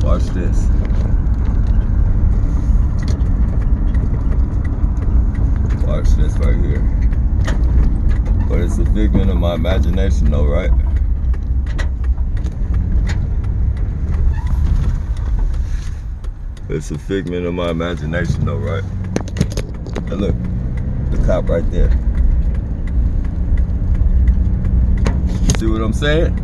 Watch this. Watch this right here. But it's a figment of my imagination though, right? It's a figment of my imagination though, right? And look, the cop right there. See what I'm saying?